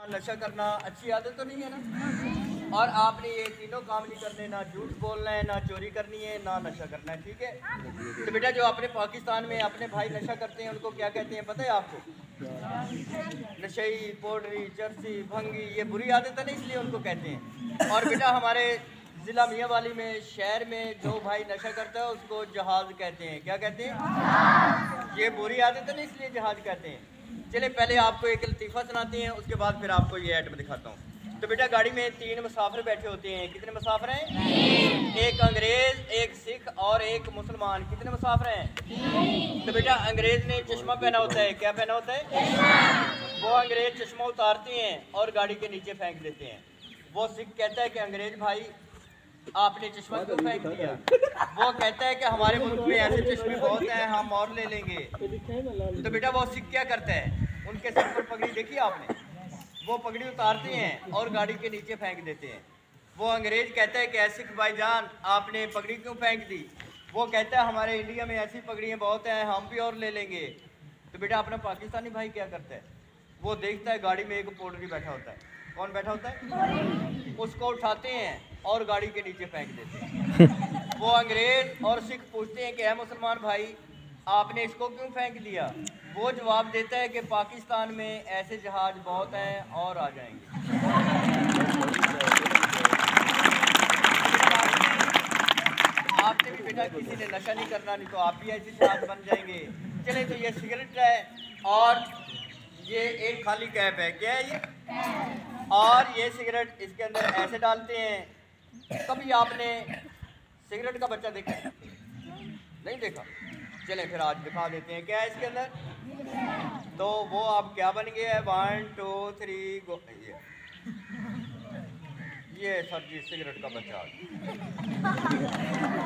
नशा करना अच्छी आदत तो नहीं है ना। और आपने ये तीनों काम नहीं करने, ना झूठ बोलना है, ना चोरी करनी है, ना नशा करना है, ठीक है। तो बेटा जो अपने पाकिस्तान में अपने भाई नशा करते हैं उनको क्या कहते हैं पता है आपको? नशई, पोडरी, चरसी, भंगी, ये बुरी आदत है ना, इसलिए उनको कहते हैं। और बेटा हमारे ज़िला मियांवाली में, शहर में जो भाई नशा करता है उसको जहाज कहते हैं। क्या कहते हैं? ये बुरी आदत है ना, इसलिए जहाज कहते हैं। चले पहले आपको एक लतीफ़ा सुनाते हैं, उसके बाद फिर आपको ये आइटम दिखाता हूँ। तो बेटा गाड़ी में 3 मुसाफिर बैठे होते हैं। कितने मुसाफिर हैं? एक अंग्रेज, एक सिख और एक मुसलमान। कितने मुसाफिर हैं? तो बेटा अंग्रेज ने चश्मा पहना होता है। क्या पहना होता है? वो अंग्रेज चश्मा उतारते हैं और गाड़ी के नीचे फेंक देते हैं। वो सिख कहता है कि अंग्रेज भाई आपने चश्मा क्यों फेंक दिया? वो कहता है कि हमारे मुल्क में ऐसे चश्मे बहुत हैं, हम और ले लेंगे। तो बेटा वो सिख क्या करता है? उनके सर पर पगड़ी देखी आपने? वो पगड़ी उतारते हैं और गाड़ी के नीचे फेंक देते हैं। वो अंग्रेज कहता है कि ऐसे सिख भाईजान आपने पगड़ी क्यों फेंक दी? वो कहता है हमारे इंडिया में ऐसी पगड़ियाँ बहुत हैं, हम भी और ले लेंगे। तो बेटा अपना पाकिस्तानी भाई क्या करता है? वो देखता है गाड़ी में एक पोडरी बैठा होता है। कौन बैठा होता है? उसको उठाते हैं और गाड़ी के नीचे फेंक देते हैं। वो अंग्रेज और सिख पूछते हैं कि है मुसलमान भाई आपने इसको क्यों फेंक दिया? वो जवाब देता है कि पाकिस्तान में ऐसे जहाज बहुत हैं और आ जाएंगे। आपने भी बेटा किसी ने नशा नहीं करना, नहीं तो आप भी ऐसे जहाज बन जाएंगे। चले तो ये सिगरेट है और ये एक खाली कैप है। क्या है ये? और ये सिगरेट इसके अंदर ऐसे डालते हैं। कभी आपने सिगरेट का बच्चा देखा? नहीं देखा? चले फिर आज दिखा देते हैं क्या है इसके अंदर। तो वो अब क्या बन गया है? 1 2 3 गो। ये सर जी सिगरेट का बच्चा।